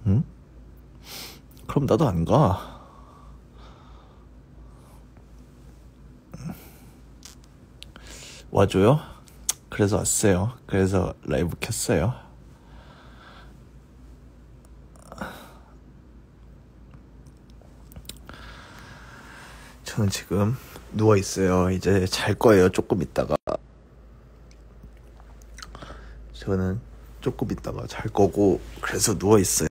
응? 그럼 나도 안 가. 와줘요? 그래서 왔어요. 그래서 라이브 켰어요. 저는 지금 누워있어요. 이제 잘 거예요. 조금 있다가. 저는 조금 있다가 잘 거고, 그래서 누워있어요.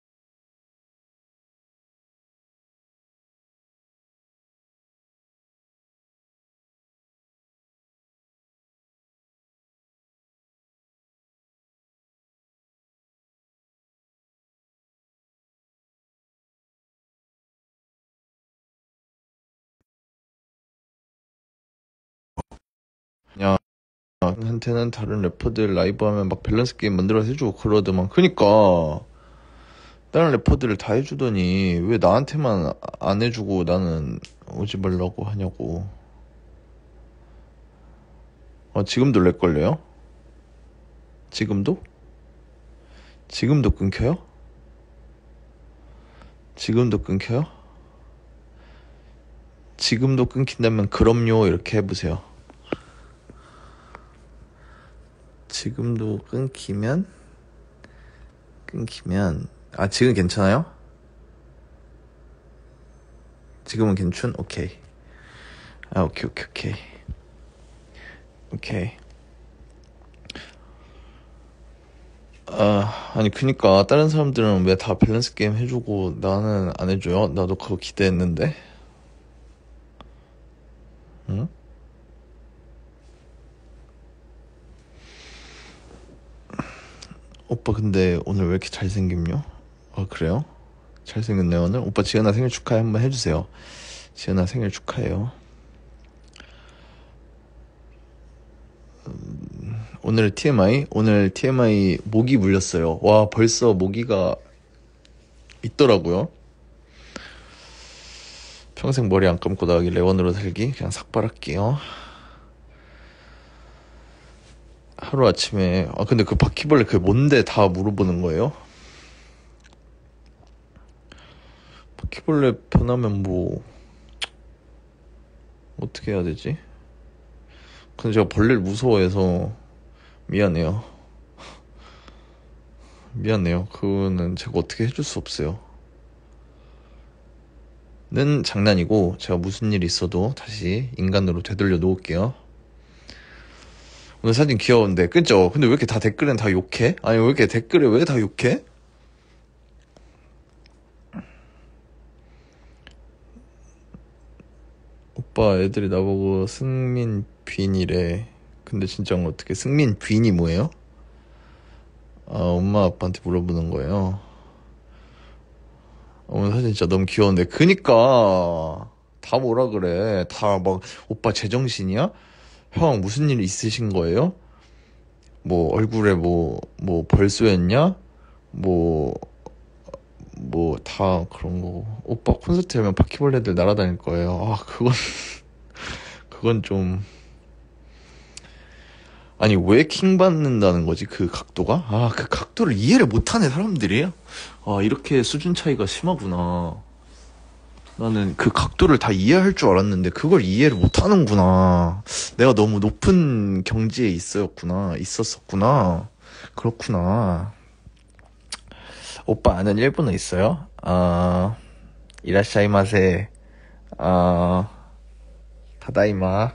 그냥 한테는 다른 래퍼들 라이브 하면 막 밸런스 게임 만들어서 해주고 그러더만. 그니까 다른 래퍼들을 다 해주더니 왜 나한테만 안 해주고 나는 오지 말라고 하냐고. 지금도 렉 걸려요? 지금도? 지금도 끊겨요? 지금도 끊겨요? 지금도 끊긴다면 그럼요 이렇게 해보세요. 지금도 끊기면 지금 괜찮아요? 지금은 괜춘? 오케이. 오케이. 아니 그니까 다른 사람들은 왜 다 밸런스 게임 해주고 나는 안 해줘요? 나도 그거 기대했는데. 응? 오빠 근데 오늘 왜 이렇게 잘생김요? 그래요? 잘생겼네 오늘? 오빠 지은아 생일 축하해 한번 해주세요. 지은아 생일 축하해요. 오늘 TMI 모기 물렸어요. 와 벌써 모기가 있더라고요. 평생 머리 안 감고 나가길래 원으로 살기 그냥 삭발할게요. 하루아침에 근데 그 바퀴벌레 그게 뭔데 다 물어보는 거예요? 바퀴벌레 변하면 뭐 어떻게 해야 되지? 근데 제가 벌레를 무서워해서 미안해요. 그거는 제가 어떻게 해줄 수 없어요. 는 장난이고 제가 무슨 일이 있어도 다시 인간으로 되돌려 놓을게요. 오늘 사진 귀여운데 그죠? 근데 왜 이렇게 다 댓글엔 다 욕해? 아니 왜 이렇게 댓글에 왜 다 욕해? 오빠 애들이 나보고 승민빈이래. 근데 진짜 어떻게 승민빈이 뭐예요? 엄마 아빠한테 물어보는 거예요. 오늘 사진 진짜 너무 귀여운데 그니까 다 뭐라 그래. 다 막 오빠 제정신이야? 형 무슨 일 있으신 거예요? 뭐 얼굴에 뭐 벌쏘였냐? 뭐 다 그런 거. 오빠 콘서트 하면 바퀴벌레들 날아다닐 거예요. 그건 좀. 아니 왜 킹 받는다는 거지 그 각도가? 그 각도를 이해를 못하네 사람들이. 이렇게 수준 차이가 심하구나. 나는 그 각도를 다 이해할 줄 알았는데 그걸 이해를 못하는구나. 내가 너무 높은 경지에 있었었구나. 그렇구나. 오빠 아는 일본어 있어요? 이라샤이마세. 다다이마.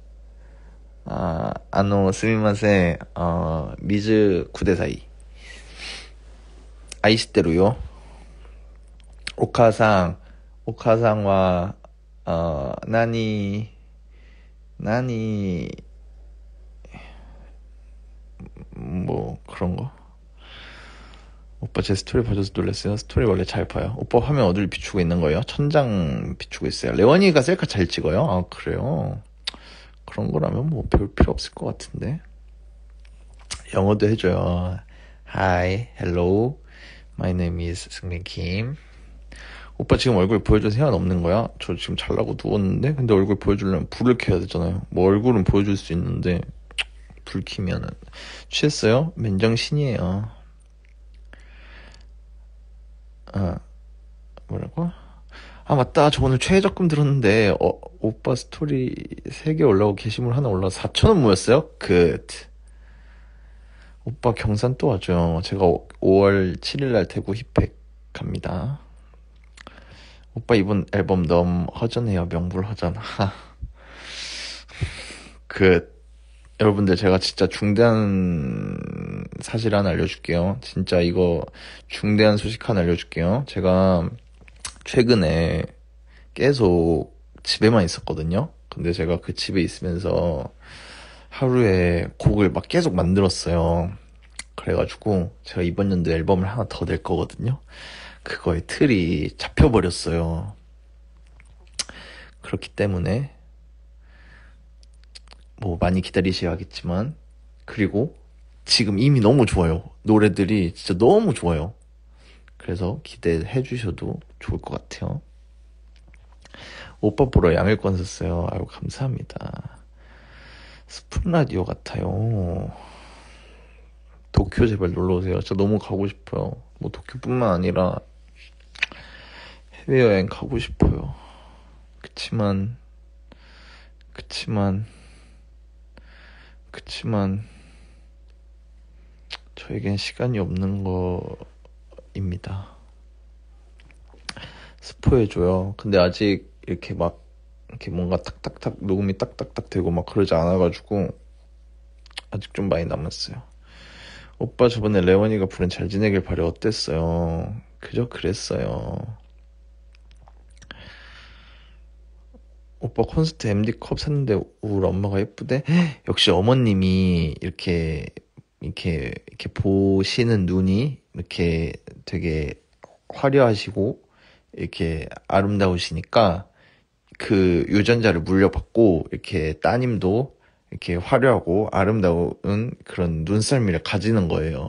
스미마세. 미즈 쿠데사이. 아이시테루요. 오카상와 나니 뭐 그런 거. 오빠 제 스토리 봐줘서 놀랐어요. 스토리 원래 잘 봐요. 오빠 화면 어디를 비추고 있는 거예요? 천장 비추고 있어요. 레원이가 셀카 잘 찍어요? 그래요? 그런 거라면 뭐 배울 필요 없을 것 같은데. 영어도 해줘요. Hi, hello, my name is 승민 Kim. 오빠 지금 얼굴 보여줄 생각 없는 거야? 저 지금 잘나고 누웠는데? 근데 얼굴 보여주려면 불을 켜야 되잖아요. 뭐 얼굴은 보여줄 수 있는데 불 켜면은. 취했어요? 맨정신이에요. 뭐라고? 아, 맞다. 저 오늘 최저금 들었는데, 오빠 스토리 3개 올라오고 게시물 하나 올라와 4,000원 모였어요? 오빠 경산 또 와줘요. 제가 5월 7일날 대구 힙팩 갑니다. 오빠 이번 앨범 너무 허전해요. 명불허전. 여러분들 제가 진짜 중대한 사실 하나 알려줄게요. 진짜 이거 중대한 소식 하나 알려줄게요. 제가 최근에 계속 집에만 있었거든요. 근데 제가 그 집에 있으면서 하루에 곡을 막 계속 만들었어요. 그래가지고 제가 이번 연도 앨범을 하나 더 낼 거거든요. 그거의 틀이 잡혀버렸어요. 그렇기 때문에 뭐 많이 기다리셔야겠지만, 그리고 지금 이미 너무 좋아요. 노래들이 진짜 너무 좋아요. 그래서 기대해 주셔도 좋을 것 같아요. 오빠 보러 양일권 샀어요. 아유, 감사합니다. 스푼 라디오 같아요. 도쿄 제발 놀러오세요. 진짜 너무 가고 싶어요. 뭐 도쿄뿐만 아니라 해외여행 가고 싶어요. 그치만 저에겐 시간이 없는 거입니다. 스포해줘요. 근데 아직 이렇게 뭔가 탁탁탁 녹음이 딱딱딱 되고 막 그러지 않아가지고 아직 좀 많이 남았어요. 오빠 저번에 레원이가 부른 잘 지내길 바래 어땠어요? 그저 그랬어요. 오빠 콘서트 MD 컵 샀는데 우리 엄마가 예쁘대? 역시 어머님이 이렇게 보시는 눈이 이렇게 되게 화려하시고 이렇게 아름다우시니까 그 유전자를 물려받고 이렇게 따님도 이렇게 화려하고 아름다운 그런 눈썰미를 가지는 거예요.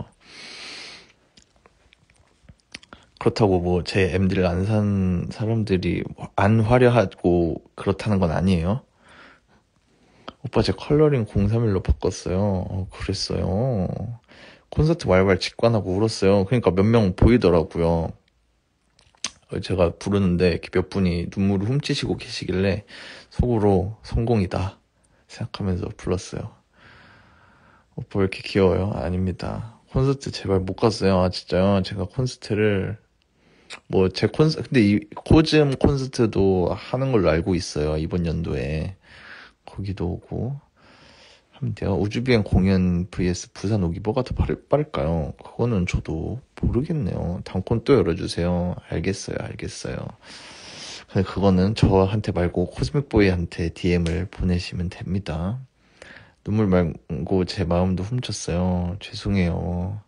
그렇다고 뭐 제 MD를 안 산 사람들이 안 화려하고 그렇다는 건 아니에요. 오빠 제 컬러링 031로 바꿨어요. 그랬어요. 콘서트 왈왈 직관하고 울었어요. 그러니까 몇 명 보이더라고요. 제가 부르는데 이렇게 몇 분이 눈물을 훔치시고 계시길래 속으로 성공이다 생각하면서 불렀어요. 오빠 왜 이렇게 귀여워요? 아닙니다. 콘서트 제발 못 갔어요. 아, 진짜요? 제가 콘서트를 근데 이 코즘 콘서트도 하는 걸로 알고 있어요. 이번 연도에. 거기도 오고 하면 돼요. 우주비행 공연 vs 부산 오기 뭐가 더 빠를까요? 그거는 저도 모르겠네요. 단콘 또 열어주세요. 알겠어요. 근데 그거는 저한테 말고 코스믹보이한테 DM을 보내시면 됩니다. 눈물 말고 제 마음도 훔쳤어요. 죄송해요.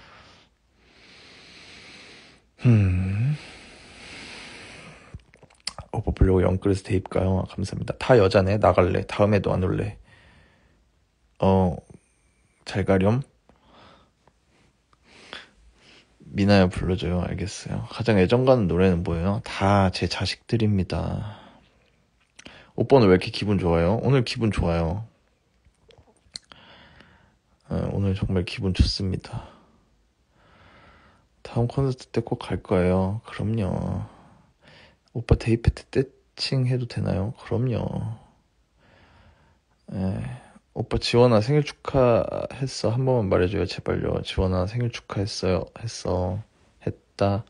오빠 보려고 영끌에서 대입가요. 감사합니다. 다 여자네. 나갈래. 다음에도 안 올래. 잘 가렴. 미나야 불러줘요. 알겠어요. 가장 애정 가는 노래는 뭐예요? 다 제 자식들입니다. 오빠는 왜 이렇게 기분 좋아요? 오늘 기분 좋아요. 오늘 정말 기분 좋습니다. 다음 콘서트 때 꼭 갈 거예요. 그럼요. 오빠 데이패트 떼칭 해도 되나요? 그럼요. 오빠 지원아 생일 축하했어. 한 번만 말해줘요. 제발요. 지원아 생일 축하했어요. 했다.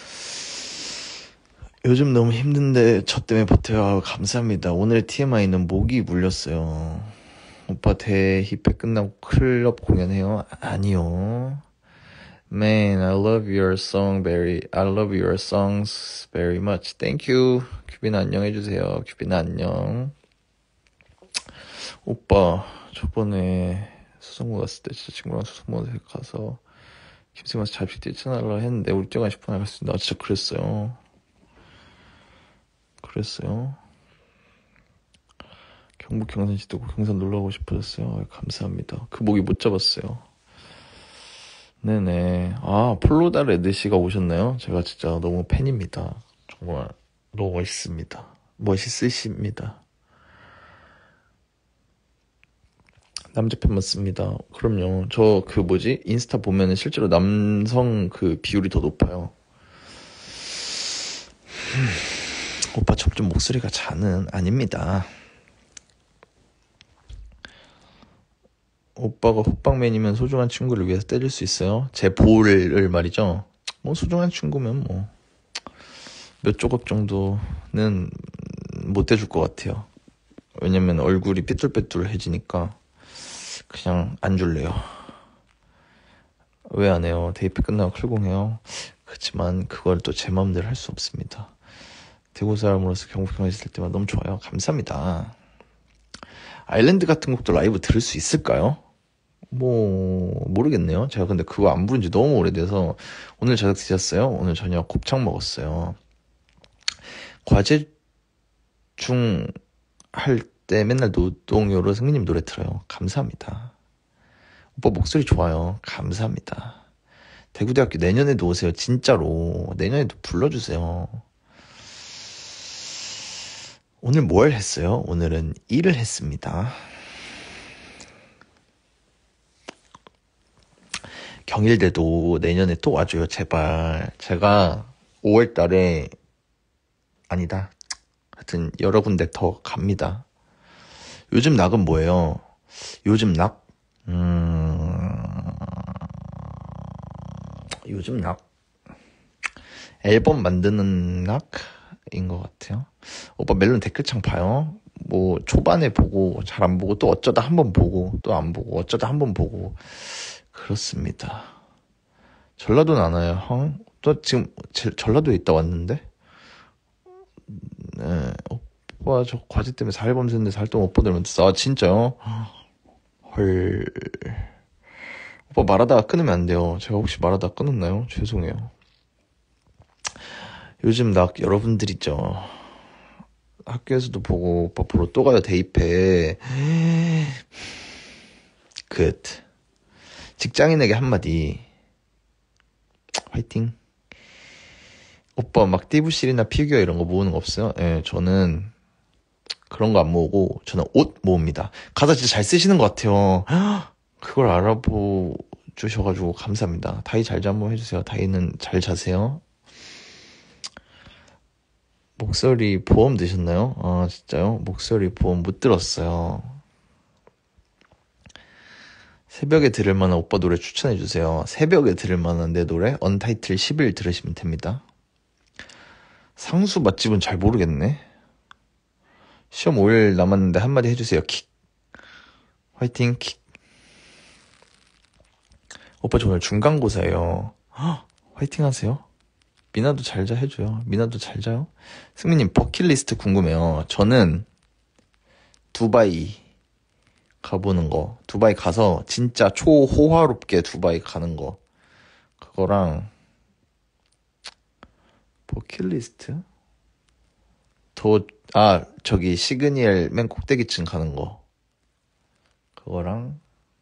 요즘 너무 힘든데 저 때문에 버텨요. 감사합니다. 오늘 TMI는 목이 물렸어요. 오빠 대힙회 끝나고 클럽 공연해요? 아니요. Man, I love your songs very much. Thank you. 규빈아 안녕 해주세요. 규빈아 안녕. 오빠, 저번에 수성구 갔을 때 진짜 친구랑 수성구 가서 김승환씨 잡식 뛰쳐날라 했는데 우리 뛰어가 10분 나갈 수 있나? 진짜 그랬어요. 경북 경산시 듣고 경산 놀러가고 싶어졌어요. 감사합니다. 그 목이 못 잡았어요. 네네. 아, 폴로다 레드씨가 오셨나요? 제가 진짜 너무 팬입니다. 정말 너무 멋있으십니다. 남자 팬 맞습니다. 그럼요. 저 인스타 보면은 실제로 남성 그 비율이 더 높아요. 오빠 점점 목소리가 자는 아닙니다. 오빠가 호빵맨이면 소중한 친구를 위해서 때릴 수 있어요? 제 볼을 말이죠. 뭐 소중한 친구면 뭐 몇 조각 정도는 못 대줄 것 같아요. 왜냐면 얼굴이 삐뚤빼뚤해지니까 그냥 안 줄래요. 왜 안 해요? 데이트 끝나고 클공해요. 그렇지만 그걸 또 제 마음대로 할 수 없습니다. 대구 사람으로서 경북형에 있을 때만 너무 좋아요. 감사합니다. 아일랜드 같은 곡도 라이브 들을 수 있을까요? 뭐 모르겠네요. 제가 근데 그거 안 부른 지 너무 오래돼서. 오늘 저녁 드셨어요? 오늘 저녁 곱창 먹었어요. 과제 중 할 때 맨날 노동요로 승민님 노래 틀어요. 감사합니다. 오빠 목소리 좋아요. 감사합니다. 대구대학교 내년에도 오세요. 진짜로 내년에도 불러주세요. 오늘 뭘 했어요? 오늘은 일을 했습니다. 경일대도 내년에 또 와줘요. 제발. 제가 5월달에 아니다. 하여튼 여러 군데 더 갑니다. 요즘 낙은 뭐예요? 요즘 낙? 요즘 낙? 앨범 만드는 낙인 것 같아요. 오빠 멜론 댓글창 봐요. 뭐 초반에 보고 잘 안 보고 또 어쩌다 한번 보고 또 안 보고 어쩌다 한번 보고 그렇습니다. 전라도는 안 와요, 형? 또 지금 전라도에 있다 왔는데? 네, 오빠 저 과제 때문에 4일 밤샜는데 살동 오빠 들으면 아 진짜요? 헐. 오빠 말하다가 끊으면 안 돼요. 제가 혹시 말하다가 끊었나요? 죄송해요. 요즘 낙 여러분들이죠. 학교에서도 보고 오빠 보러 또 가요. 대입해. 굿. 직장인에게 한마디. 화이팅. 오빠 막 띠부실이나 피규어 이런 거 모으는 거 없어요? 예, 저는 그런 거 안 모으고 저는 옷 모읍니다. 가사 진짜 잘 쓰시는 것 같아요. 그걸 알아보 주셔가지고 감사합니다. 다이 잘 자 한번 해주세요. 다이는 잘 자세요. 목소리 보험 드셨나요? 아 진짜요? 목소리 보험 못 들었어요. 새벽에 들을 만한 오빠 노래 추천해주세요. 새벽에 들을 만한 내 노래? 언타이틀 10일 들으시면 됩니다. 상수 맛집은 잘 모르겠네. 시험 5일 남았는데 한마디 해주세요. 킥. 화이팅 킥. 오빠 저 오늘 중간고사예요. 헉, 화이팅 하세요. 미나도 잘 자 해줘요. 미나도 잘 자요. 승민님 버킷리스트 궁금해요. 저는 두바이 가보는 거. 두바이 가서 진짜 초호화롭게 두바이 가는 거. 그거랑 버킷리스트? 저기 시그니엘 맨 꼭대기층 가는 거. 그거랑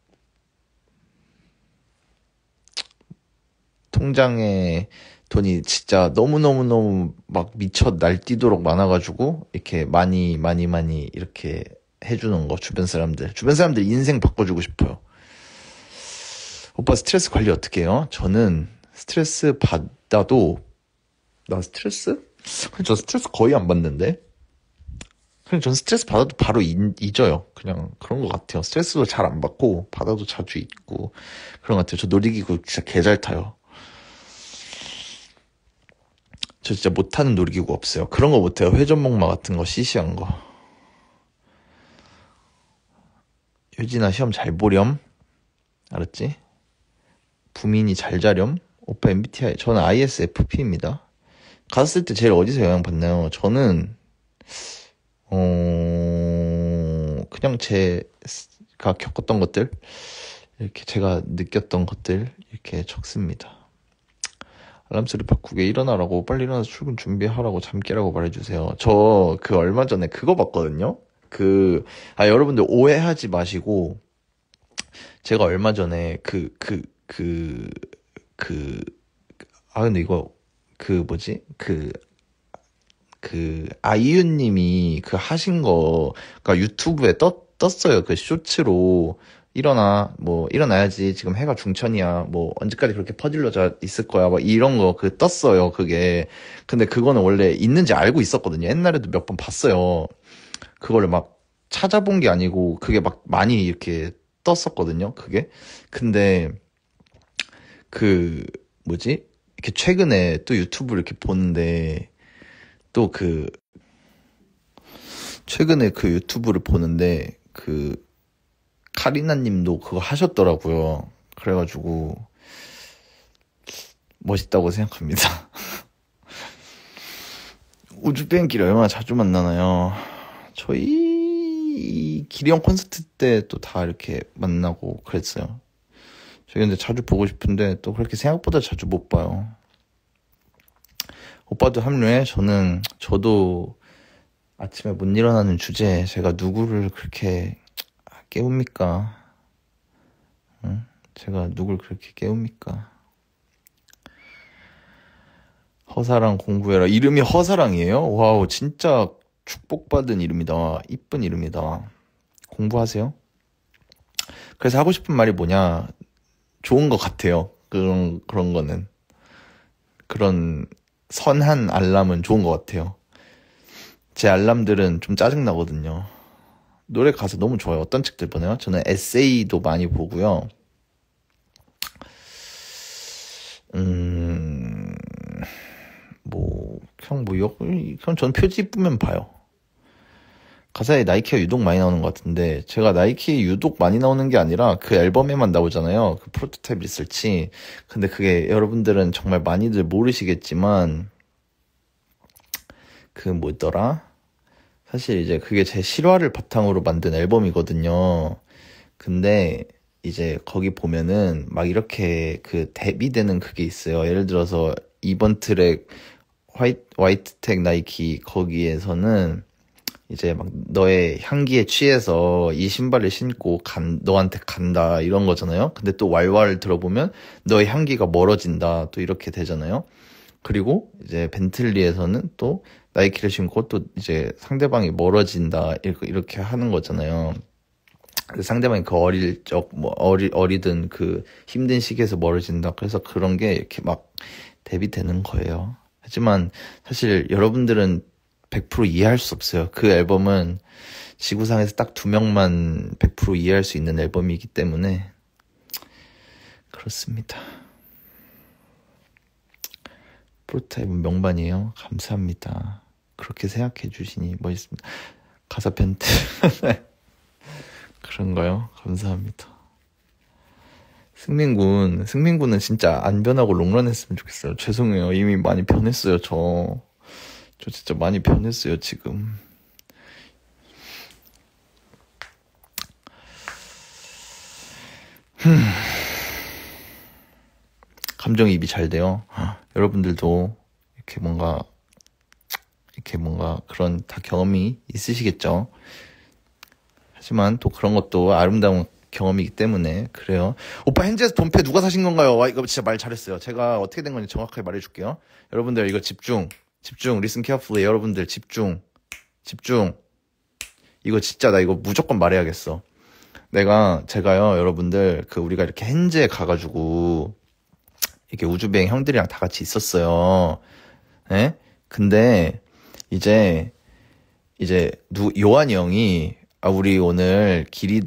통장에 돈이 진짜 너무너무너무 막 미쳐 날뛰도록 많아가지고 이렇게 많이 이렇게 해주는 거. 주변 사람들 인생 바꿔주고 싶어요. 오빠 스트레스 관리 어떻게 해요? 저는 스트레스 받아도 나 스트레스? 저 스트레스 거의 안 받는데. 그냥 전 스트레스 받아도 바로 잊어요. 그냥 그런 것 같아요. 스트레스도 잘 안 받고 받아도 자주 잊고 그런 것 같아요. 저 놀이기구 진짜 개 잘 타요. 저 진짜 못하는 놀이기구 없어요. 그런 거 못해요. 회전목마 같은 거 시시한 거. 유진아 시험 잘 보렴. 알았지? 부민이 잘 자렴. 오빠 MBTI 저는 ISFP입니다. 갔을 때 제일 어디서 영향받나요? 저는 그냥 제가 겪었던 것들 이렇게 제가 느꼈던 것들 이렇게 적습니다. 알람소리 바꾸게 일어나라고 빨리 일어나서 출근 준비하라고 잠 깨라고 말해주세요. 저 얼마 전에 그거 봤거든요. 여러분들 오해하지 마시고 제가 얼마 전에 근데 이거 아이유님이 하신 거가 유튜브에 떴어요. 그 쇼츠로. 일어나야지. 지금 해가 중천이야. 뭐, 언제까지 그렇게 퍼질러져 있을 거야. 막 이런 거, 떴어요. 그게. 근데 그거는 원래 있는지 알고 있었거든요. 옛날에도 몇 번 봤어요. 그거를 막 찾아본 게 아니고, 그게 막 많이 이렇게 떴었거든요. 그게. 근데, 이렇게 최근에 또 유튜브를 이렇게 보는데, 또 최근에 유튜브를 보는데, 카리나 님도 그거 하셨더라고요. 그래가지고, 멋있다고 생각합니다. 우주비행기를 얼마나 자주 만나나요? 저희, 기리형 콘서트 때 또 다 이렇게 만나고 그랬어요. 저희 근데 자주 보고 싶은데 또 그렇게 생각보다 자주 못 봐요. 오빠도 합류해? 저도 아침에 못 일어나는 주제에 제가 누구를 그렇게 깨웁니까? 응? 제가 누굴 그렇게 깨웁니까? 허사랑 공부해라. 이름이 허사랑이에요? 와우, 진짜 축복받은 이름이다. 이쁜 이름이다. 공부하세요? 그래서 하고 싶은 말이 뭐냐? 좋은 것 같아요. 그런 거는. 그런 선한 알람은 좋은 것 같아요. 제 알람들은 좀 짜증나거든요. 노래 가사 너무 좋아요. 어떤 책들 보나요? 저는 에세이도 많이 보고요. 그냥 저는 표지 이쁘면 봐요. 가사에 나이키가 유독 많이 나오는 것 같은데, 제가 나이키 유독 많이 나오는 게 아니라 그 앨범에만 나오잖아요. 그 프로토타입 리서치. 근데 그게 여러분들은 정말 많이들 모르시겠지만, 사실 이제 그게 제 실화를 바탕으로 만든 앨범이거든요. 근데 이제 거기 보면은 막 이렇게 대비되는 그게 있어요. 예를 들어서 이번 트랙 화이트텍 나이키 거기에서는 이제 막 너의 향기에 취해서 이 신발을 신고 너한테 간다 이런 거잖아요. 근데 또 왈왈 들어보면 너의 향기가 멀어진다 또 이렇게 되잖아요. 그리고 이제 벤틀리에서는 또 나이키를 신고 또 이제 상대방이 멀어진다 이렇게 하는 거잖아요. 상대방이 어리든 힘든 시기에서 멀어진다. 그래서 그런 게 이렇게 막 대비되는 거예요. 하지만 사실 여러분들은 100% 이해할 수 없어요. 그 앨범은 지구상에서 딱 2명만 100% 이해할 수 있는 앨범이기 때문에 그렇습니다. 프로타입은 명반이에요. 감사합니다. 그렇게 생각해 주시니 멋있습니다. 가사 펜트 그런가요? 감사합니다. 승민군은 진짜 안 변하고 롱런 했으면 좋겠어요. 죄송해요. 이미 많이 변했어요. 저 진짜 많이 변했어요, 지금. 감정이입이 잘 돼요. 여러분들도 이렇게 뭔가 그런 다 경험이 있으시겠죠. 하지만 또 그런 것도 아름다운 경험이기 때문에 그래요. 오빠 현지에서 돈패 누가 사신 건가요? 와, 이거 진짜 말 잘했어요. 제가 어떻게 된 건지 정확하게 말해줄게요. 여러분들 이거 집중, listen carefully. 여러분들 집중. 이거 진짜 나 이거 무조건 말해야겠어. 제가요, 여러분들 우리가 이렇게 현지에 가가지고 이렇게 우주비행 형들이랑 다 같이 있었어요. 예? 근데 이제 요한이 형이 우리 오늘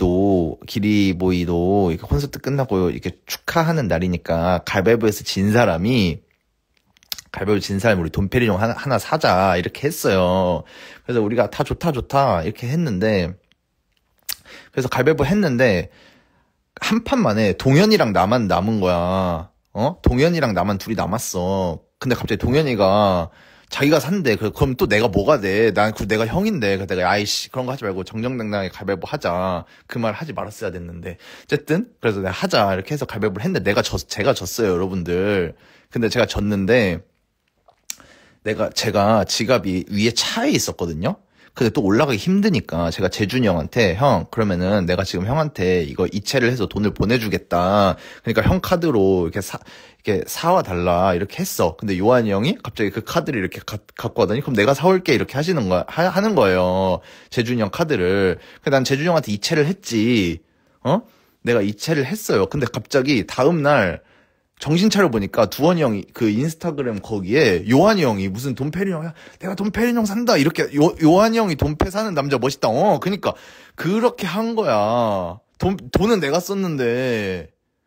기리보이도 이렇게 콘서트 끝나고 이렇게 축하하는 날이니까 가위바위보에서 진 사람이 우리 돈페리뇽 하나 사자 이렇게 했어요. 그래서 우리가 다 좋다 이렇게 했는데, 그래서 가위바위보 했는데 한 판 만에 동현이랑 나만 남은 거야. 동현이랑 나만 둘이 남았어. 근데 갑자기 동현이가 자기가 산대. 그럼 또 내가 뭐가 돼? 내가 형인데. 그래서 내가 아이씨 그런 거 하지 말고 정정당당하게 가위바위보 하자. 그 말 하지 말았어야 됐는데. 어쨌든 그래서 내가 하자 이렇게 해서 가위바위보를 했는데 제가 졌어요, 여러분들. 근데 제가 졌는데 제가 지갑이 위에 차에 있었거든요. 근데 또 올라가기 힘드니까 제가 재준이 형한테 형 그러면은 내가 지금 형한테 이거 이체를 해서 돈을 보내주겠다. 그러니까 형 카드로 이렇게 사와 달라 이렇게 했어. 근데 요한이 형이 갑자기 그 카드를 이렇게 갖고 와더니 그럼 내가 사올게 이렇게 하는 거예요. 재준이 형 카드를. 난 재준이 형한테 이체를 했지. 내가 이체를 했어요. 근데 갑자기 다음날 정신 차려보니까 두원이 형이 그 인스타그램 거기에 요한이 형이 무슨 돈페리 형이야 내가 돈페리 형 산다 이렇게 요한이 형이 돈페 사는 남자 멋있다. 그러니까 그렇게 한 거야. 돈은 내가 썼는데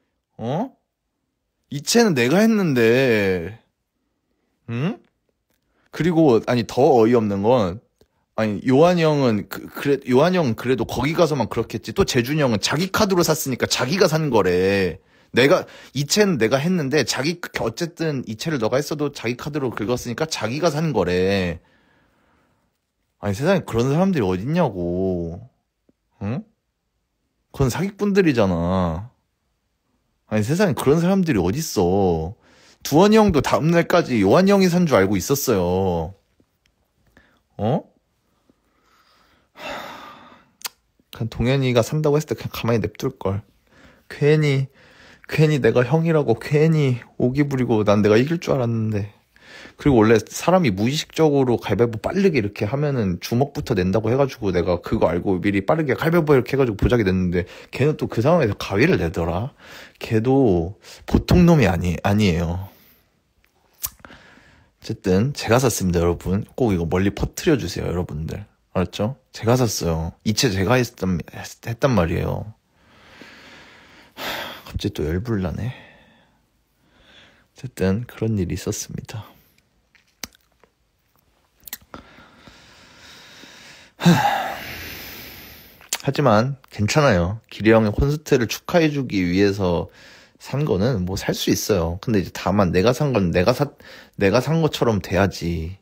이체는 내가 했는데 응? 그리고 아니 더 어이없는 건 아니 요한이 형은 요한이 형은 그래도 거기 가서만 그렇게 했지. 또 재준이 형은 자기 카드로 샀으니까 자기가 산 거래. 이체는 내가 했는데, 어쨌든 이체를 너가 했어도 자기 카드로 긁었으니까 자기가 산 거래. 아니, 세상에 그런 사람들이 어딨냐고. 응? 그건 사기꾼들이잖아. 아니, 세상에 그런 사람들이 어딨어. 두원이 형도 다음날까지 요한이 형이 산 줄 알고 있었어요. 그냥 동현이가 산다고 했을 때 그냥 가만히 냅둘걸. 괜히 내가 형이라고 괜히 오기 부리고 난 내가 이길 줄 알았는데. 그리고 원래 사람이 무의식적으로 가위바위보 빠르게 이렇게 하면은 주먹부터 낸다고 해가지고 내가 그거 알고 미리 빠르게 가위바위보 이렇게 해가지고 보자기 됐는데 걔는 또 그 상황에서 가위를 내더라. 걔도 보통 놈이 아니에요. 어쨌든 제가 샀습니다 여러분. 꼭 이거 멀리 퍼뜨려 주세요 여러분들. 알았죠? 제가 샀어요. 이체 제가 했단 말이에요. 갑자기 또 열불 나네. 어쨌든 그런 일이 있었습니다. 하지만 괜찮아요. 기리 형의 콘서트를 축하해주기 위해서 산 거는 뭐 살 수 있어요. 근데 이제 다만 내가 산 건 내가 산 것처럼 돼야지.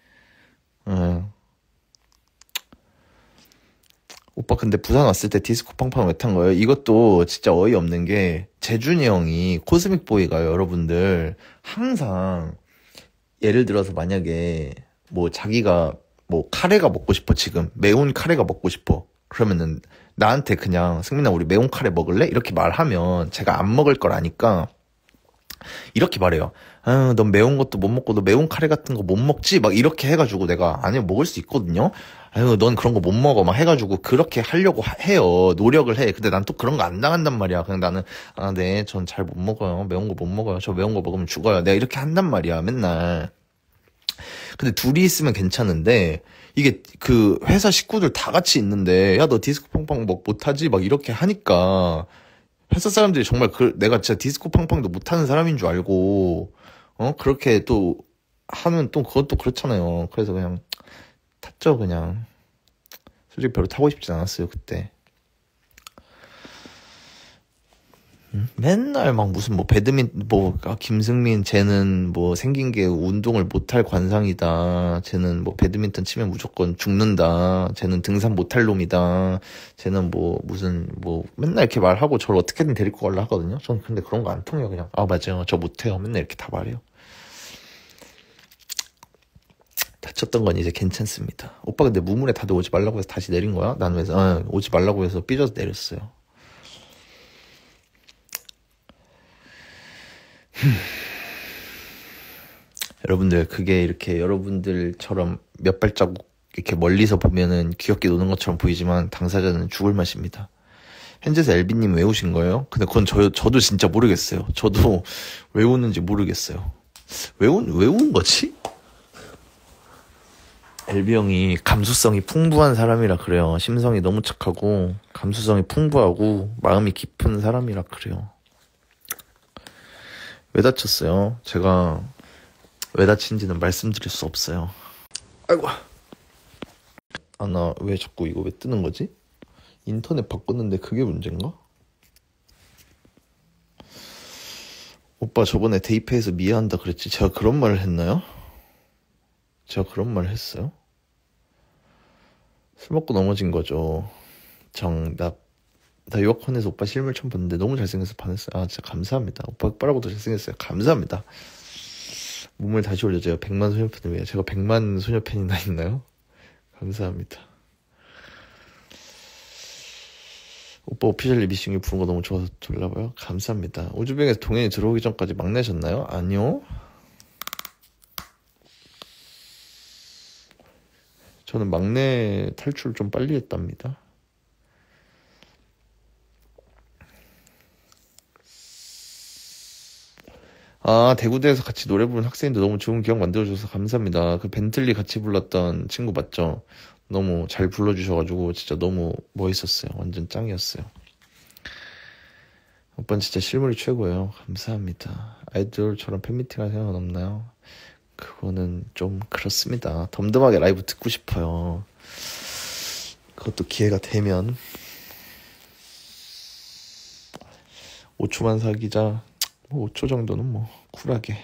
오빠 근데 부산 왔을 때 디스코 팡팡 왜 탄 거예요? 이것도 진짜 어이없는 게 재준이 형이 코스믹 보이가요 여러분들 항상 예를 들어서 만약에 뭐 자기가 뭐 카레가 먹고 싶어 지금 매운 카레가 먹고 싶어 그러면은 나한테 그냥 승민아 우리 매운 카레 먹을래? 이렇게 말하면 제가 안 먹을 걸 아니까 이렇게 말해요. 넌 매운 것도 못 먹고 너 매운 카레 같은 거 못 먹지? 막 이렇게 해가지고 내가 아니요 먹을 수 있거든요. 넌 그런 거 못 먹어 막 해가지고 그렇게 하려고 해요. 노력을 해. 근데 난 또 그런 거 안 나간단 말이야. 그냥 나는 네, 전 잘 못 먹어요. 매운 거 못 먹어요. 저 매운 거 먹으면 죽어요. 내가 이렇게 한단 말이야 맨날. 근데 둘이 있으면 괜찮은데 이게 그 회사 식구들 다 같이 있는데 야 너 디스코 팡팡 못하지? 막 이렇게 하니까 회사 사람들이 정말 내가 진짜 디스코 팡팡도 못하는 사람인 줄 알고 그렇게 또 하면 또 그것도 그렇잖아요. 그래서 그냥 탔죠 그냥. 솔직히 별로 타고 싶진 않았어요 그때. 맨날 막 무슨 뭐 김승민 쟤는 뭐 생긴 게 운동을 못할 관상이다. 쟤는 뭐 배드민턴 치면 무조건 죽는다. 쟤는 등산 못할 놈이다. 쟤는 뭐 무슨 뭐 맨날 이렇게 말하고 저를 어떻게든 데리고 가려 하거든요. 전 근데 그런 거 안 통해요. 그냥 맞아요 저 못해요. 맨날 이렇게 다 말해요. 다쳤던 건 이제 괜찮습니다. 오빠 근데 무물에 다들 오지 말라고 해서 다시 내린 거야? 난 왜 오지 말라고 해서 삐져서 내렸어요. 여러분들 그게 이렇게 여러분들처럼 몇 발자국 이렇게 멀리서 보면은 귀엽게 노는 것처럼 보이지만 당사자는 죽을 맛입니다. 현재서 엘비님 왜 오신 거예요? 근데 그건 저도 진짜 모르겠어요. 저도 왜 오는지 모르겠어요. 왜 온 거지? 엘비 형이 감수성이 풍부한 사람이라 그래요. 심성이 너무 착하고 감수성이 풍부하고 마음이 깊은 사람이라 그래요. 왜 다쳤어요? 제가 왜 다친지는 말씀드릴 수 없어요. 아이고. 나 왜 자꾸 이거 왜 뜨는 거지? 인터넷 바꿨는데 그게 문제인가? 오빠 저번에 대입회에서 미안하다 그랬지. 제가 그런 말을 했나요? 제가 그런 말을 했어요? 술 먹고 넘어진 거죠. 정답. 나 유학원에서 오빠 실물 처음 봤는데 너무 잘생겨서 반했어요. 진짜 감사합니다. 오빠라고도 잘생겼어요. 감사합니다. 몸을 다시 올려줘요. 100만 소녀팬을 위해. 제가 100만 소녀팬이나 있나요? 감사합니다. 오빠 오피셜 리비싱이 부른 거 너무 좋아서 졸라봐요. 감사합니다. 우주병에서 동현이 들어오기 전까지 막내셨나요? 아니요. 저는 막내 탈출 좀 빨리 했답니다. 아, 대구대에서 같이 노래 부른 학생인데 너무 좋은 기억 만들어줘서 감사합니다. 그 벤틀리 같이 불렀던 친구 맞죠? 너무 잘 불러주셔가지고 진짜 너무 멋있었어요. 완전 짱이었어요. 오빠는 진짜 실물이 최고예요. 감사합니다. 아이돌처럼 팬미팅 할 생각은 없나요? 그거는 좀 그렇습니다. 덤덤하게 라이브 듣고 싶어요. 그것도 기회가 되면 5초만 사귀자. 뭐 5초 정도는 뭐 쿨하게.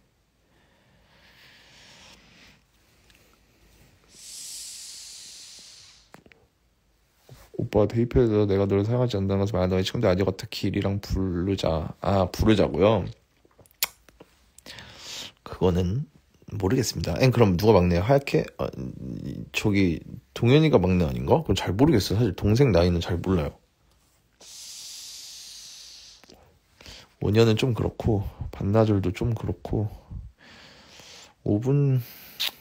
오빠 대입해서 내가 너를 사랑하지 않는다는 것을 말한다면 친구들 아직 같아 길이랑 부르자. 아, 부르자고요? 그거는 모르겠습니다. 그럼 누가 막내야? 하얗게? 저기 동현이가 막내 아닌가? 그건 잘 모르겠어요. 사실 동생 나이는 잘 몰라요. 5년은 좀 그렇고 반나절도 좀 그렇고 5분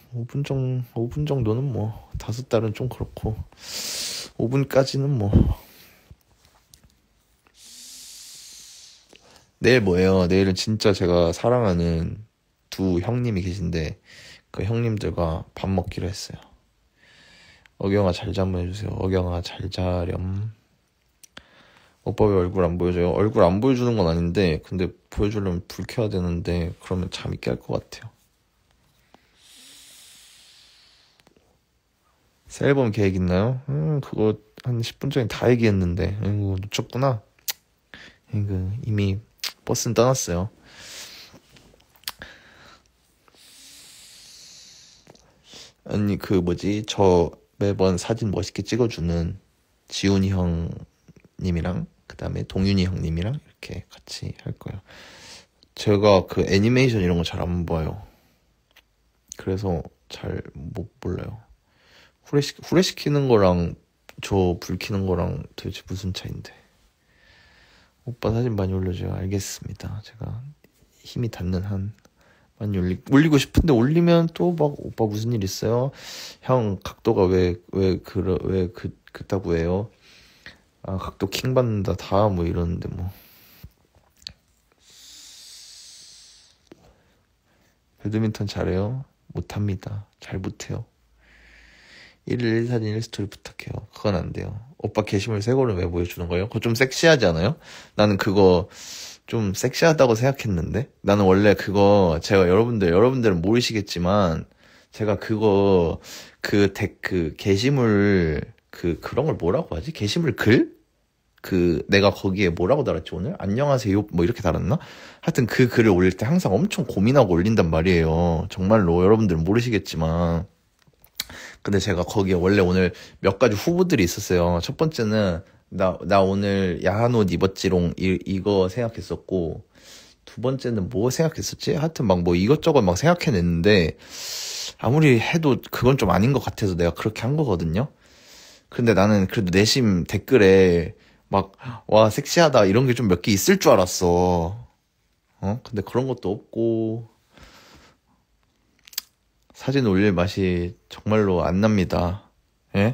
정도는 뭐 5달은 좀 그렇고 5분까지는 뭐. 내일 뭐예요? 내일은 진짜 제가 사랑하는 두 형님이 계신데 그 형님들과 밥 먹기로 했어요. 어경아 잘 자 한번 해주세요. 어경아 잘 자렴. 오빠 왜 얼굴 안 보여줘요? 얼굴 안 보여주는 건 아닌데 근데 보여주려면 불 켜야 되는데 그러면 잠이 깰 것 같아요. 새 앨범 계획 있나요? 그거 한 10분 전에 다 얘기했는데 놓쳤구나. 이미 버스는 떠났어요. 아니 저 매번 사진 멋있게 찍어주는 지훈이 형님이랑 그 다음에 동윤이 형님이랑 이렇게 같이 할 거예요. 제가 그 애니메이션 이런 거 잘 안 봐요. 그래서 잘 못 몰라요. 후레 시키는 거랑 저 불 켜는 거랑 도대체 무슨 차이인데. 오빠 사진 많이 올려줘요. 알겠습니다. 제가 힘이 닿는 한 많이 올리고 싶은데 올리면 또 막 오빠 무슨 일 있어요? 형 각도가 왜 그따구 해요? 아, 각도 킹 받는다 다 뭐 이러는데 뭐. 배드민턴 잘해요? 못합니다. 잘 못해요. 1일 1사진 1스토리 부탁해요. 그건 안 돼요. 오빠 게시물 새 거를 왜 보여주는 거예요? 그거 좀 섹시하지 않아요? 나는 그거 좀 섹시하다고 생각했는데? 나는 원래 그거 제가 여러분들은 모르시겠지만 제가 그거 그 게시물 그런 걸 뭐라고 하지? 게시물 글? 내가 거기에 뭐라고 달았지 오늘? 안녕하세요 뭐 이렇게 달았나? 하여튼 그 글을 올릴 때 항상 엄청 고민하고 올린단 말이에요. 정말로 여러분들은 모르시겠지만 근데 제가 거기에 원래 오늘 몇 가지 후보들이 있었어요. 첫 번째는 나 오늘 야한 옷 입었지롱 이거 생각했었고 두 번째는 뭐 생각했었지? 하여튼 막 뭐 이것저것 막 생각해냈는데 아무리 해도 그건 좀 아닌 것 같아서 내가 그렇게 한 거거든요. 근데 나는 그래도 내심 댓글에 막 와 섹시하다 이런 게 좀 몇 개 있을 줄 알았어. 근데 그런 것도 없고 사진 올릴 맛이 정말로 안 납니다. 예?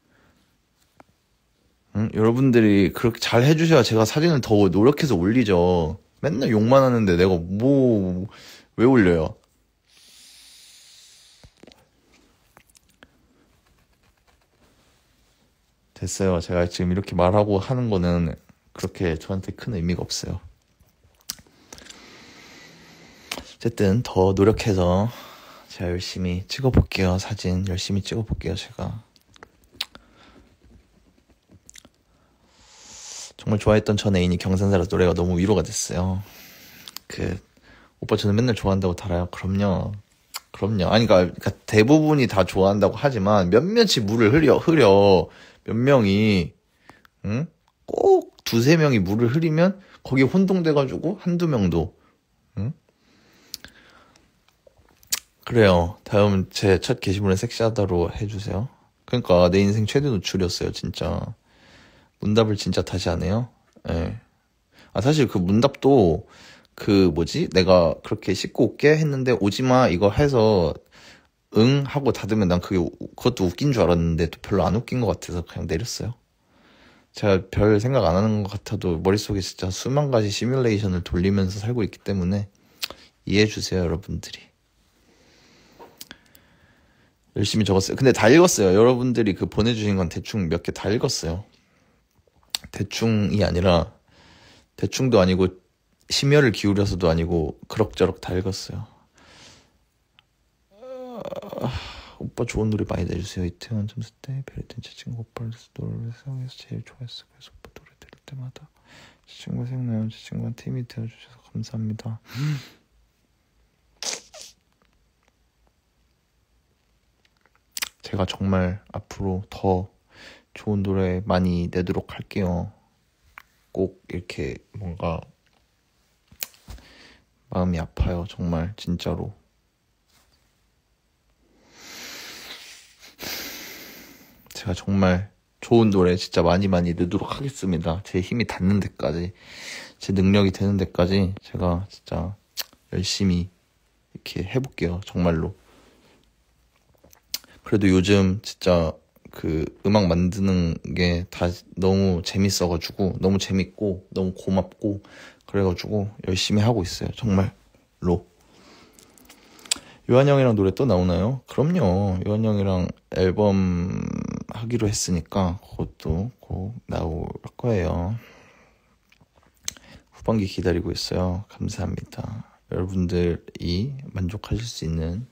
여러분들이 그렇게 잘 해주셔야 제가 사진을 더 노력해서 올리죠. 맨날 욕만 하는데 내가 왜 올려요? 됐어요. 제가 지금 이렇게 말하고 하는 거는 그렇게 저한테 큰 의미가 없어요. 어쨌든 더 노력해서 제가 열심히 찍어볼게요. 사진 열심히 찍어볼게요. 제가 정말 좋아했던 전 애인이 경산사라서 노래가 너무 위로가 됐어요. 오빠 저는 맨날 좋아한다고 달아요. 그럼요. 아니 그러니까 대부분이 다 좋아한다고 하지만 몇몇이 물을 흐려 몇 명이 꼭 두세 명이 물을 흐리면 거기에 혼동돼가지고 한두 명도 그래요. 다음 제 첫 게시물은 섹시하다로 해주세요. 그러니까 내 인생 최대 노출이었어요, 진짜. 문답을 진짜 다시 안 해요? 예. 아, 사실 그 문답도 그 뭐지? 내가 그렇게 씻고 올게 했는데 오지마 이거 해서 응 하고 닫으면 난 그것도 웃긴 줄 알았는데 또 별로 안 웃긴 것 같아서 그냥 내렸어요. 제가 별 생각 안 하는 것 같아도 머릿속에 진짜 수만 가지 시뮬레이션을 돌리면서 살고 있기 때문에 이해해 주세요, 여러분들이. 열심히 적었어요. 근데 다 읽었어요. 여러분들이 그 보내주신 건 대충 몇 개 다 읽었어요. 대충이 아니라 대충도 아니고 심혈을 기울여서도 아니고 그럭저럭 다 읽었어요. 오빠 좋은 노래 많이 내주세요. 이태원 점수 때 베리튼 제 친구 오빠를 노래를 세상에서 제일 좋아했어. 그래서 오빠 노래 들을 때마다 제 친구가 생각나요. 제 친구한테 힘이 되어주셔서 감사합니다. 제가 정말 앞으로 더 좋은 노래 많이 내도록 할게요. 꼭 이렇게 뭔가 마음이 아파요. 정말 진짜로. 제가 정말 좋은 노래 진짜 많이 내도록 하겠습니다. 제 힘이 닿는 데까지, 제 능력이 되는 데까지 제가 진짜 열심히 이렇게 해볼게요. 정말로. 그래도 요즘 진짜 그 음악 만드는 게 다 너무 재밌어가지고, 너무 재밌고, 너무 고맙고, 그래가지고 열심히 하고 있어요. 정말로. 요한 형이랑 노래 또 나오나요? 그럼요. 요한 형이랑 앨범 하기로 했으니까 그것도 꼭 나올 거예요. 후반기 기다리고 있어요. 감사합니다. 여러분들이 만족하실 수 있는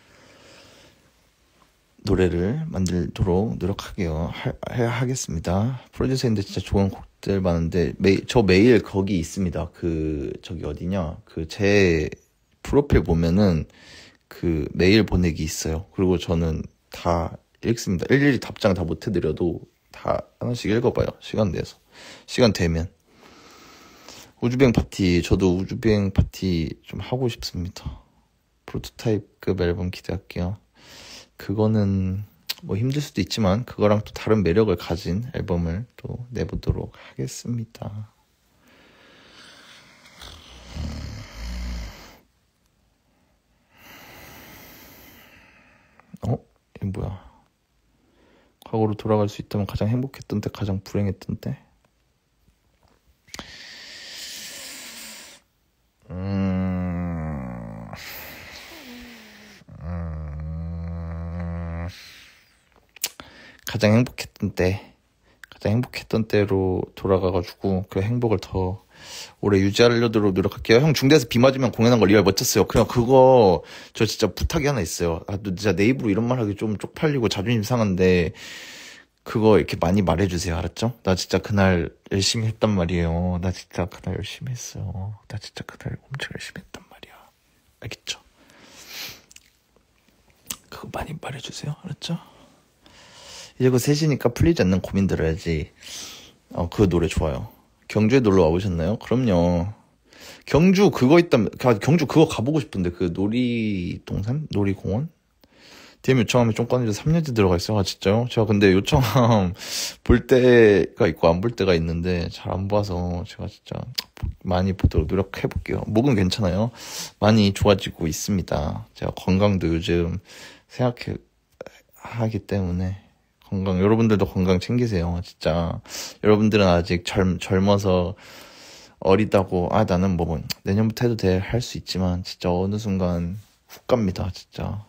노래를 만들도록 노력하게요. 하겠습니다. 프로듀서인데 진짜 좋은 곡들 많은데 저 메일 거기 있습니다. 저기 어디냐? 제 프로필 보면은 그 메일 보내기 있어요. 그리고 저는 다 읽습니다. 일일이 답장 다 못 해드려도 다 하나씩 읽어봐요. 시간 내서. 시간 되면. 우주비행 파티, 저도 우주비행 파티 좀 하고 싶습니다. 프로토타입급 앨범 기대할게요. 그거는 뭐 힘들 수도 있지만 그거랑 또 다른 매력을 가진 앨범을 또 내보도록 하겠습니다. 이게 뭐야? 과거로 돌아갈 수 있다면 가장 행복했던 때, 가장 불행했던 때? 가장 행복했던 때로 돌아가가지고 그 행복을 더 오래 유지하려고 노력할게요. 형 중대에서 비 맞으면 공연한 거 리얼 멋졌어요. 그냥 그거 저 진짜 부탁이 하나 있어요. 진짜 내 입으로 이런 말 하기 좀 쪽팔리고 자존심 상한데 그거 이렇게 많이 말해주세요. 알았죠? 나 진짜 그날 열심히 했단 말이에요. 나 진짜 그날 열심히 했어요. 나 진짜 그날 엄청 열심히 했단 말이야. 알겠죠? 그거 많이 말해주세요. 알았죠? 이제 그 셋이니까 풀리지 않는 고민 들어야지. 그 노래 좋아요. 경주에 놀러 와보셨나요? 그럼요. 경주 그거 경주 그거 가보고 싶은데 그 놀이동산? 놀이공원? DM 요청하면 좀 꺼내줘 3년째 들어가 있어요. 진짜요? 제가 근데 요청함 볼 때가 있고 안 볼 때가 있는데 잘 안 봐서 제가 진짜 많이 보도록 노력해볼게요. 목은 괜찮아요. 많이 좋아지고 있습니다. 제가 건강도 요즘 생각하기 때문에 여러분들도 건강 챙기세요. 진짜 여러분들은 아직 젊어서 어리다고 나는 뭐 내년부터 해도 돼 할 수 있지만 진짜 어느 순간 훅 갑니다. 진짜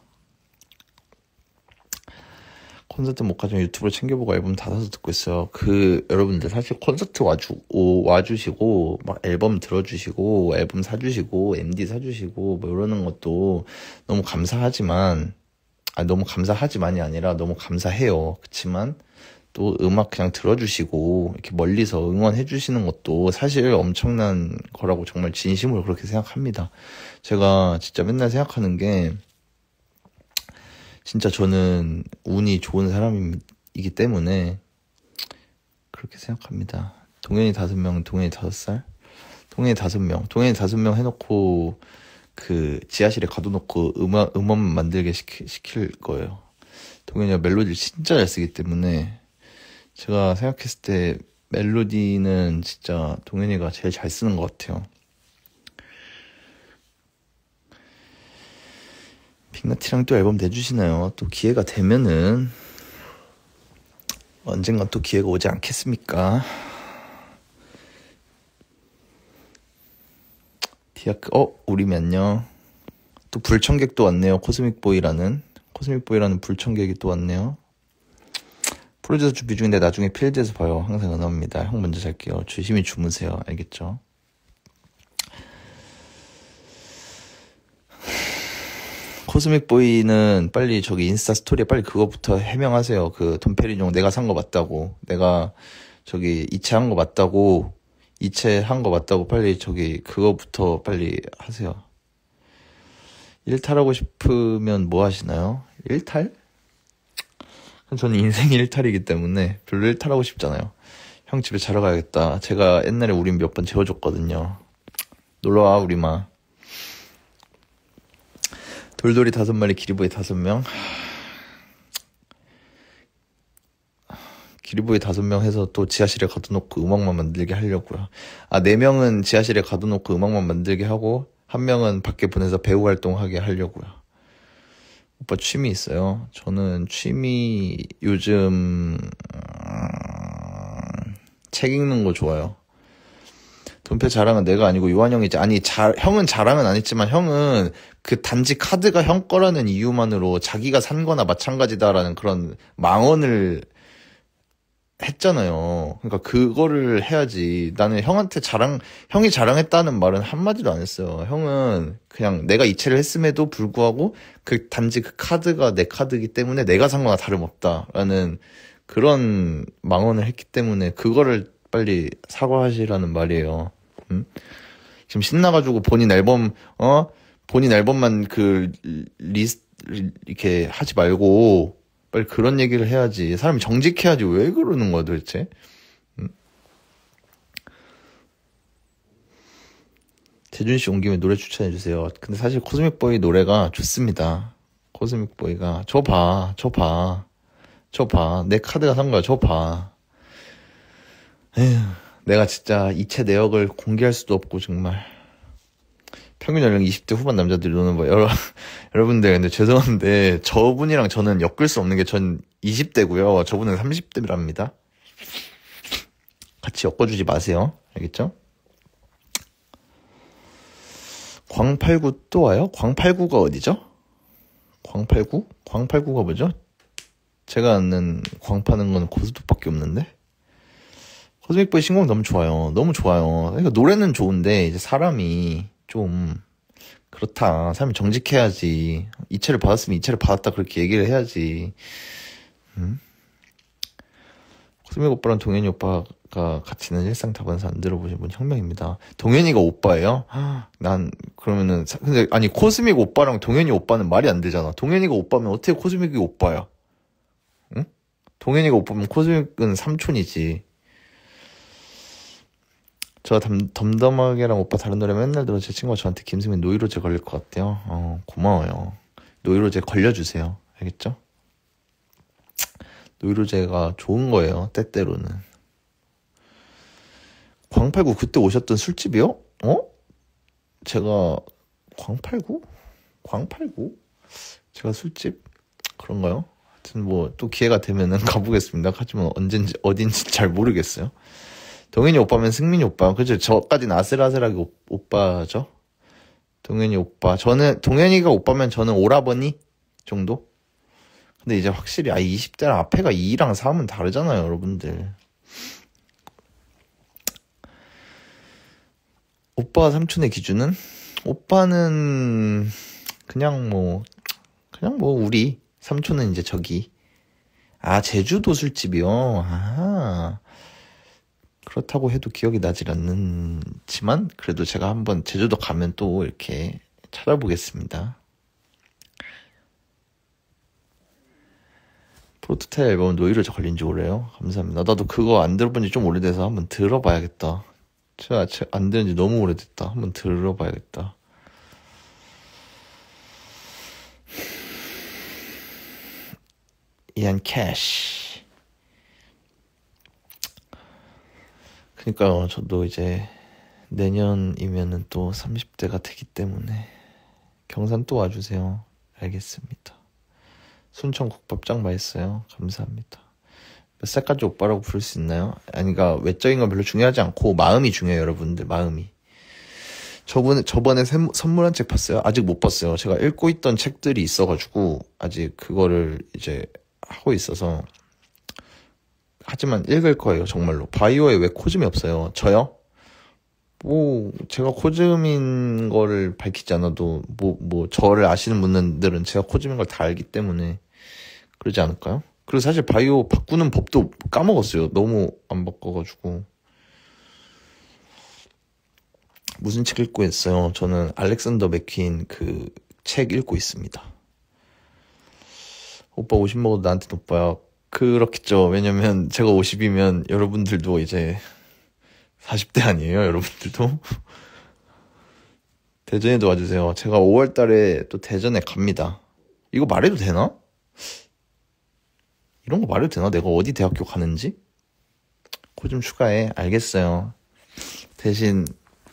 콘서트 못 가지만 유튜브를 챙겨보고 앨범 다 사서 듣고 있어요. 여러분들 사실 콘서트 와주시고 막 앨범 들어주시고 앨범 사주시고 MD 사주시고 뭐 이러는 것도 너무 감사하지만 너무 감사하지만이 아니라 너무 감사해요. 그치만 또 음악 그냥 들어주시고 이렇게 멀리서 응원해주시는 것도 사실 엄청난 거라고 정말 진심으로 그렇게 생각합니다. 제가 진짜 맨날 생각하는 게 진짜 저는 운이 좋은 사람이기 때문에 그렇게 생각합니다. 동현이 5명, 동현이 5살? 동현이 5명. 동현이 5명 해놓고 지하실에 가둬놓고 음원만 만들게 시킬 거예요. 동현이가 멜로디를 진짜 잘 쓰기 때문에 제가 생각했을 때 멜로디는 진짜 동현이가 제일 잘 쓰는 것 같아요. 빅나티랑 또 앨범 내주시나요? 또 기회가 되면은 언젠간 또 기회가 오지 않겠습니까? 디아크 우리미 안녕. 또 불청객도 왔네요. 코스믹보이라는 불청객이 또 왔네요. 프로듀서 준비 중인데 나중에 필드에서 봐요. 항상 응원합니다. 형 먼저 잘게요. 조심히 주무세요. 알겠죠? 코스믹보이는 빨리 저기 인스타 스토리에 빨리 그거부터 해명하세요. 그 돈페리뇽 내가 산 거 맞다고. 내가 저기 이체한 거 맞다고. 이체한 거 맞다고 빨리 저기 그거부터 빨리 하세요. 일탈하고 싶으면 뭐 하시나요? 일탈? 저는 인생 일탈이기 때문에 별로 일탈하고 싶잖아요. 형 집에 자러 가야겠다. 제가 옛날에 우린 몇 번 재워줬거든요. 놀러와 우리마. 돌돌이 5마리, 기리보이 5명. 기리보이 5명 해서 또 지하실에 가둬놓고 음악만 만들게 하려고요. 4명은 지하실에 가둬놓고 음악만 만들게 하고 1명은 밖에 보내서 배우 활동하게 하려고요. 오빠 취미 있어요? 저는 취미 요즘 책 읽는 거 좋아요. 돈페 자랑은 내가 아니고 요한형이지. 형은 자랑은 안 했지만 형은 그 단지 카드가 형 거라는 이유만으로 자기가 산 거나 마찬가지다라는 그런 망언을 했잖아요. 그러니까 그거를 해야지. 나는 형한테 형이 자랑했다는 말은 한마디도 안 했어요. 형은 그냥 내가 이체를 했음에도 불구하고 단지 그 카드가 내 카드이기 때문에 내가 산 거나 다름없다라는 그런 망언을 했기 때문에 그거를 빨리 사과하시라는 말이에요. 지금 신나가지고 본인 앨범만 이렇게 하지 말고 빨리 그런 얘기를 해야지. 사람이 정직해야지. 왜 그러는 거야 도대체? 재준씨 온 김에 노래 추천해주세요. 근데 사실 코스믹보이 노래가 좋습니다. 코스믹보이가 저 봐. 내 카드가 산 거야. 저 봐. 에휴, 내가 진짜 이체 내역을 공개할 수도 없고 정말. 평균 연령 20대 후반 남자들이 노는 거. 여러분들 근데 죄송한데 저분이랑 저는 엮을 수 없는 게 전 20대고요. 저분은 30대랍니다. 같이 엮어주지 마세요. 알겠죠? 광89 또 와요? 광89가 어디죠? 광89? 광89가 뭐죠? 제가 아는 광 파는 건 고스톱밖에 없는데? 코스믹보이 신곡 너무 좋아요. 그러니까 노래는 좋은데 이제 사람이 좀 그렇다. 사람이 정직해야지. 이체를 받았으면 이체를 받았다 그렇게 얘기를 해야지. 코스믹 오빠랑 동현이 오빠가 같이 있는 일상 다반사 안 들어보신 분 혁명입니다. 동현이가 오빠예요? 난 그러면은 근데 아니 코스믹 오빠랑 동현이 오빠는 말이 안 되잖아. 동현이가 오빠면 어떻게 코스믹이 오빠야? 응? 동현이가 오빠면 코스믹은 삼촌이지. 저 덤덤하게랑 오빠 다른 노래 맨날 들어. 제 친구가 저한테 김수민 노이로제 걸릴 것 같대요. 고마워요. 노이로제 걸려주세요. 알겠죠? 노이로제가 좋은 거예요. 때때로는. 광89 그때 오셨던 술집이요? 제가 광89? 제가 술집? 그런가요? 하여튼 뭐 또 기회가 되면은 가보겠습니다. 하지만 언젠지 어딘지 잘 모르겠어요. 동현이 오빠면 승민이 오빠. 그죠? 저까지는 아슬아슬하게 오빠죠? 동현이 오빠. 동현이가 오빠면 저는 오라버니 정도? 근데 이제 확실히, 20대랑 앞에가 2랑 3은 다르잖아요, 여러분들. 오빠 삼촌의 기준은? 오빠는, 그냥 뭐, 우리. 삼촌은 이제 저기. 제주도 술집이요? 그렇다고 해도 기억이 나질 않지만 그래도 제가 한번 제주도 가면 또 이렇게 찾아보겠습니다. 프로토타입 앨범 노이로제 걸린 지 오래요? 감사합니다. 나도 그거 안 들어본 지 좀 오래돼서 한번 들어봐야겠다. 제가 안 들은 지 너무 오래됐다. 한번 들어봐야겠다. 이안 캐시. 그러니까요. 저도 이제 내년이면은 또 30대가 되기 때문에 경산 또 와주세요. 알겠습니다. 순천 국밥짱 맛있어요. 감사합니다. 몇 살까지 오빠라고 부를 수 있나요? 아니, 그러니까 외적인 건 별로 중요하지 않고 마음이 중요해요, 여러분들. 마음이. 저번에 선물한 책 봤어요? 아직 못 봤어요. 제가 읽고 있던 책들이 있어가지고 아직 그거를 이제 하고 있어서. 하지만 읽을 거예요, 정말로. 바이오에 왜 코즘이 없어요? 저요? 뭐 제가 코즘인 거를 밝히지 않아도 저를 아시는 분들은 제가 코즘인 걸 다 알기 때문에 그러지 않을까요? 그리고 사실 바이오 바꾸는 법도 까먹었어요. 너무 안 바꿔가지고. 무슨 책 읽고 있어요? 저는 알렉산더 맥퀸 그 책 읽고 있습니다. 오빠 50 먹어도 나한테는 오빠야. 그렇겠죠. 왜냐면 제가 50이면 여러분들도 이제 40대 아니에요, 여러분들도? 대전에도 와주세요. 제가 5월 달에 또 대전에 갑니다. 이거 말해도 되나? 이런 거 말해도 되나? 내가 어디 대학교 가는지? 그거 좀 추가해. 알겠어요. 대신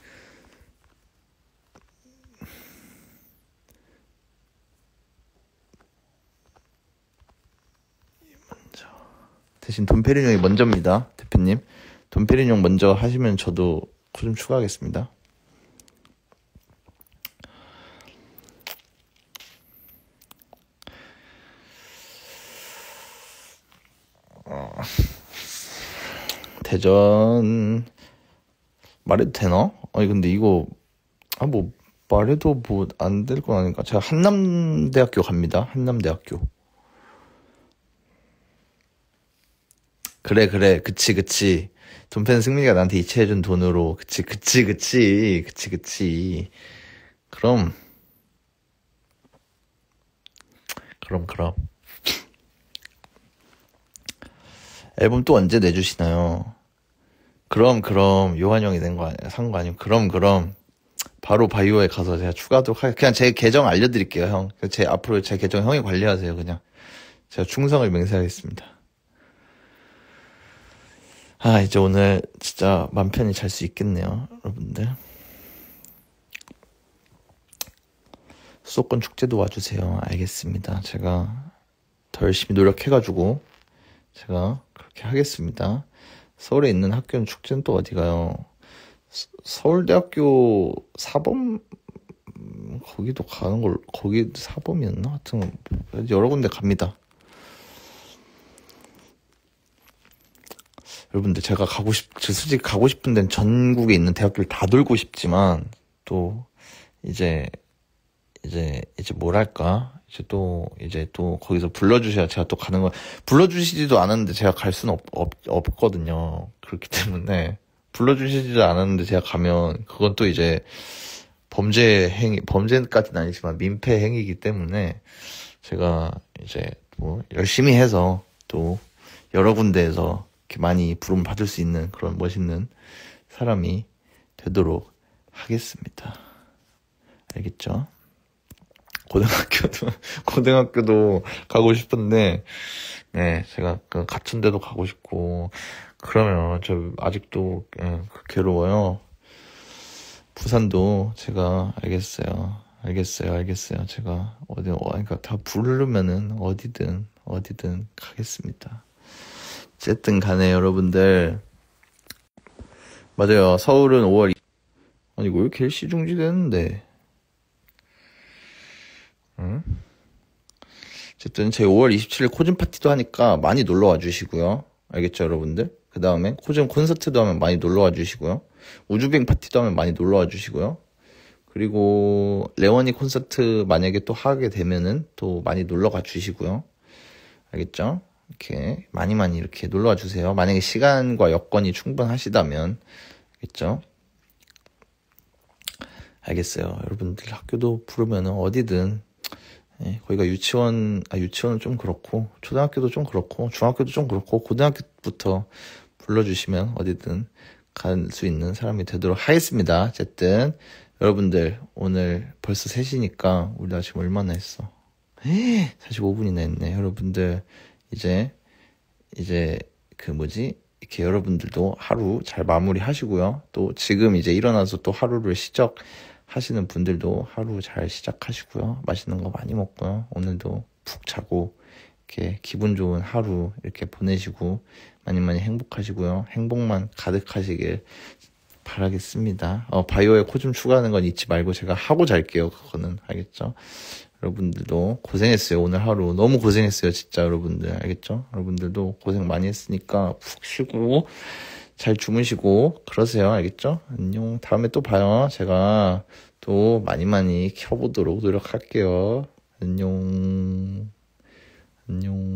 돈페리뇽이 먼저입니다. 대표님. 돈페리뇽 먼저 하시면 저도 그거 좀 추가하겠습니다. 대전 말해도 되나? 아니 근데 이거 뭐 말해도 뭐 안 될 건 아니까. 제가 한남대학교 갑니다. 한남대학교. 그래 그치 돈패는 승민이가 나한테 이체해준 돈으로. 그치 그럼 앨범 또 언제 내주시나요? 그럼 요한 형이 산 거 아니면 그럼 바로 바이오에 가서 제가 추가하도록 할게요. 그냥 제 계정 알려드릴게요, 형. 앞으로 제 계정 형이 관리하세요. 그냥 제가 충성을 맹세하겠습니다. 이제 오늘 진짜 맘 편히 잘 수 있겠네요, 여러분들. 수도권 축제도 와주세요. 알겠습니다. 제가 더 열심히 노력해가지고 제가 그렇게 하겠습니다. 서울에 있는 학교는 축제는 또 어디 가요? 서울대학교 사범 거기도 가는 걸. 거기 사범이었나? 하여튼 여러 군데 갑니다. 여러분들 제가 솔직히 가고 싶은 데는 전국에 있는 대학교를 다 돌고 싶지만 또 이제 뭐랄까 이제 또 거기서 불러주셔야 제가 또 가는 거. 불러주시지도 않았는데 제가 갈 수는 없거든요. 그렇기 때문에 불러주시지도 않았는데 제가 가면 그건 또 이제 범죄까지는 아니지만 민폐 행위이기 때문에 제가 이제 뭐 열심히 해서 또 여러 군데에서 이렇게 많이 부름 받을 수 있는 그런 멋있는 사람이 되도록 하겠습니다. 알겠죠? 고등학교도 가고 싶은데, 네, 제가 그 같은 데도 가고 싶고, 그러면 저 아직도 괴로워요. 부산도 제가 알겠어요. 제가 그러니까 다 부르면은 어디든 가겠습니다. 어쨌든 간에 여러분들, 맞아요. 서울은 5월 아니 왜 이렇게 일시중지 되는데? 응? 어쨌든 제 5월 27일 코즘 파티도 하니까 많이 놀러와 주시고요. 알겠죠, 여러분들? 그 다음에 코즘 콘서트도 하면 많이 놀러와 주시고요. 우주빙 파티도 하면 많이 놀러와 주시고요. 그리고 레원이 콘서트 만약에 또 하게 되면은 또 많이 놀러가 주시고요. 알겠죠? 이렇게 많이 이렇게 놀러와 주세요. 만약에 시간과 여건이 충분하시다면. 알겠죠? 알겠어요. 여러분들 학교도 부르면은 어디든, 거기가 유치원은 좀 그렇고, 초등학교도 좀 그렇고, 중학교도 좀 그렇고, 고등학교부터 불러주시면 어디든 갈 수 있는 사람이 되도록 하겠습니다. 어쨌든 여러분들 오늘 벌써 3시니까 우리 나 지금 얼마나 했어? 45분이나 했네. 여러분들 이제 그 뭐지? 이렇게 여러분들도 하루 잘 마무리 하시고요. 또 지금 이제 일어나서 또 하루를 시작하시는 분들도 하루 잘 시작하시고요. 맛있는 거 많이 먹고요. 오늘도 푹 자고 이렇게 기분 좋은 하루 이렇게 보내시고 많이 많이 행복하시고요. 행복만 가득하시길 바라겠습니다. 바이오에 코 좀 추가하는 건 잊지 말고 제가 하고 잘게요. 그거는 알겠죠? 여러분들도 고생했어요. 오늘 하루 너무 고생했어요. 진짜 여러분들 알겠죠? 여러분들도 고생 많이 했으니까 푹 쉬고 잘 주무시고 그러세요. 알겠죠? 안녕. 다음에 또 봐요. 제가 또 많이 많이 켜보도록 노력할게요. 안녕. 안녕.